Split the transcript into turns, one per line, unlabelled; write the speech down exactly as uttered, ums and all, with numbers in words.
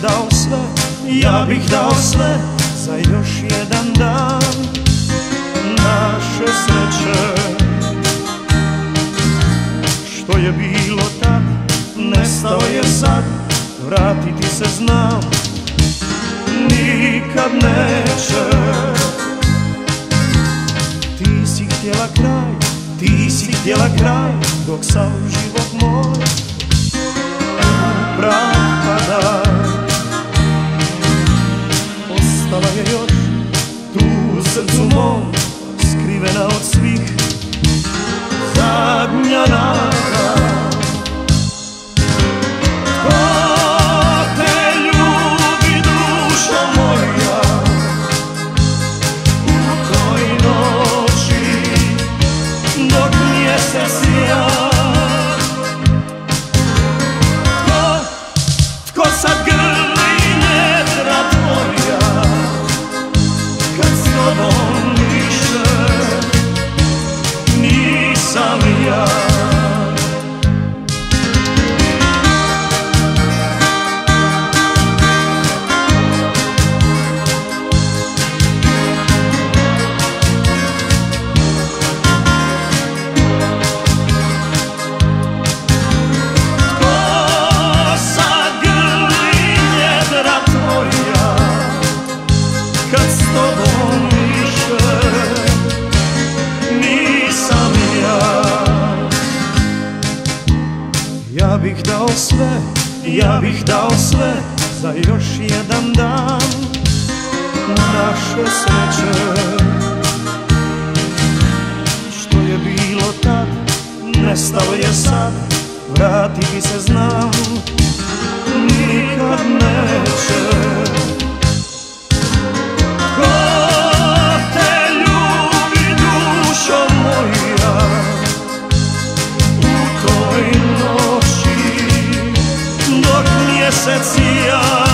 dao sve, ja bih dao sve za još jedan dan naše sreće. Što je bilo tad, nestao je sad, vratiti se znam, nikad neće. Ti si htjela kraj, ti si htjela kraj, dok sam život moj u prah pada. Ostala je još tu u srcu mom, skrivena od svih, zadnja nada. Ko te ljubi, dušo moja, u toj noći dok mjesec sija? Tko, tko sad grli njetra tvoja, kad s tobom više nisam ja? Ja bih dao sve, ja bih dao sve za još jedan dan naše sreće. Što je bilo tad, nestalo je sad, vratiti se znam, nikad neće. Ko te ljubi, dušo moja, u toj noći dok mjesec sija?